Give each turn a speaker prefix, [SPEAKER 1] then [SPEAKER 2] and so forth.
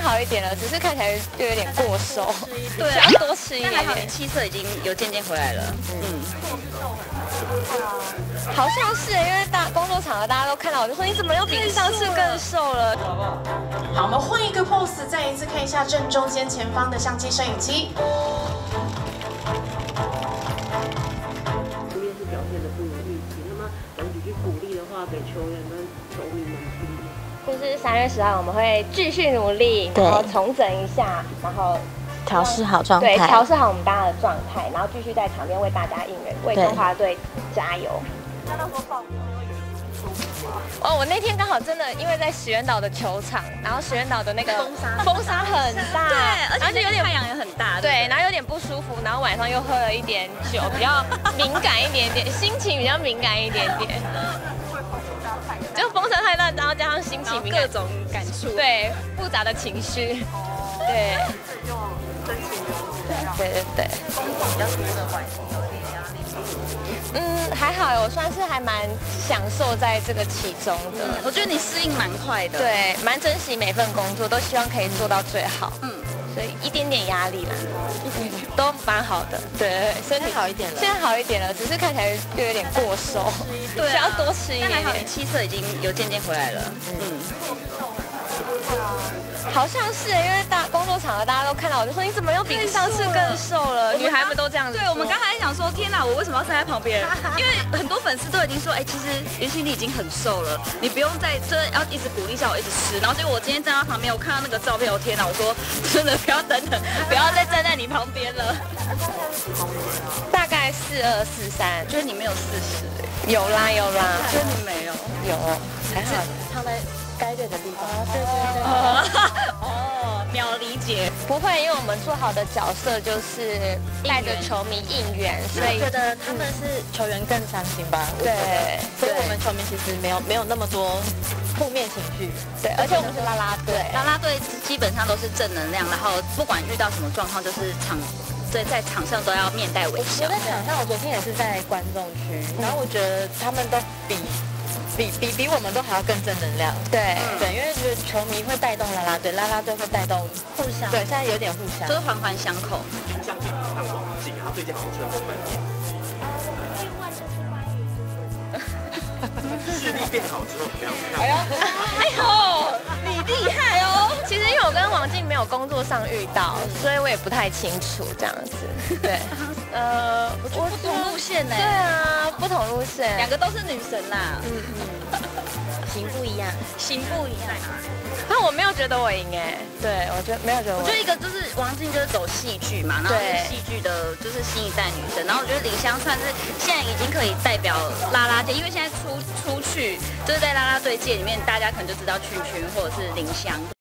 [SPEAKER 1] 好一点了，只是看起来就有点过瘦，
[SPEAKER 2] 对，
[SPEAKER 1] 需要多吃一点点。
[SPEAKER 2] 但还好你气色已经有渐渐回来了。
[SPEAKER 1] 好像是因为工作场合大家都看到我，就说你怎么又比上次更瘦了？
[SPEAKER 3] 好，我们换一个 pose， 再一次看一下正中间前方的相机摄影机。
[SPEAKER 4] 不面是表现的不如预期，那么总体去鼓励的话，给球员跟球迷们鼓励。
[SPEAKER 1] 就是3月10号我们会继续努力，然后重整一下，然后
[SPEAKER 5] 调试好状态，
[SPEAKER 1] 对，调试好我们大家的状态，然后继续在场边为大家应援，为中华队加油。那到时候报名会有舒服吗？哦，我那天刚好真的因为在石原岛的球场，然后石原岛的那个风沙很大，
[SPEAKER 2] 对，而且有点太阳也很大，
[SPEAKER 1] 对，然后有点不舒服，然后晚上又喝了一点酒，比较敏感一点点，心情比较敏感一点点。就风沙太大，然后加上心情敏感，
[SPEAKER 2] 各种感触，
[SPEAKER 1] 对，复杂的情绪，对，对。
[SPEAKER 2] 比较多的环境有点压力。
[SPEAKER 1] 还好，我算是还蛮享受在这个其中的。
[SPEAKER 2] 我觉得你适应蛮快的，
[SPEAKER 1] 对，蛮珍惜每份工作，都希望可以做到最好。所以一点点压力啦，都蛮好的。对，身体好一点了，现在好一点了，只是看起来就有点过瘦，
[SPEAKER 2] 对，
[SPEAKER 1] 需要多吃一点点。
[SPEAKER 2] 但还好你气色已经有渐渐回来了。
[SPEAKER 1] 好像是因为工作场合大家都看到我，就说你怎么又比上次更瘦了？女孩们都这样子。
[SPEAKER 2] 对，我们刚才想说，天哪，我为什么要站在旁边？因为很多粉丝都已经说，哎，其实袁心你已经很瘦了，你不用再要一直鼓励叫我一直吃。然后结果我今天站在旁边，我看到那个照片，我天哪，我说真的不要等等，不要再站在你旁边了。
[SPEAKER 1] 大概42、43，
[SPEAKER 2] 就是你没有40，
[SPEAKER 1] 有啦，
[SPEAKER 2] 就是你没有，
[SPEAKER 1] 有，还好
[SPEAKER 5] 放在该对的地方。
[SPEAKER 1] 对。
[SPEAKER 2] 哦，秒理解。
[SPEAKER 1] 不会，因为我们做好的角色就是带着球迷应援，所以
[SPEAKER 5] 觉得他们是球员更伤心吧？
[SPEAKER 1] 对，
[SPEAKER 5] 所以我们球迷其实没有那么多负面情绪。
[SPEAKER 1] 对，而且我们是啦啦队，
[SPEAKER 2] 啦啦队基本上都是正能量，然后不管遇到什么状况，就是在场上都要面带微笑。
[SPEAKER 5] 我在场上，我昨天也是在观众区，然后我觉得他们都比我们都还要更正能量。
[SPEAKER 1] 对，
[SPEAKER 5] 因为就是球迷会带动啦啦队，啦啦队会带动
[SPEAKER 2] 互相。
[SPEAKER 5] 对，现在有点互相，
[SPEAKER 2] 就是环环相扣。
[SPEAKER 6] 像看王景，他最近好像出了2本视力变好之后，怎么样？
[SPEAKER 1] 哎呦，你厉害哦！其实因为我跟王静没有工作上遇到，所以我也不太清楚这样子。对，
[SPEAKER 2] 不同路线呢？
[SPEAKER 1] 对啊，不同路线，
[SPEAKER 2] 两个都是女神啦。
[SPEAKER 5] 型不一样，
[SPEAKER 2] 型不一样。
[SPEAKER 1] 但我没有觉得我赢哎，对我没有觉得我赢。
[SPEAKER 2] 一个就是王静就是走戏剧嘛，然后是戏剧的就是新一代女生，然后我觉得林湘算是现在已经可以代表啦啦界，因为现在出去就是在啦啦队界里面，大家可能就知道群群或者是林湘，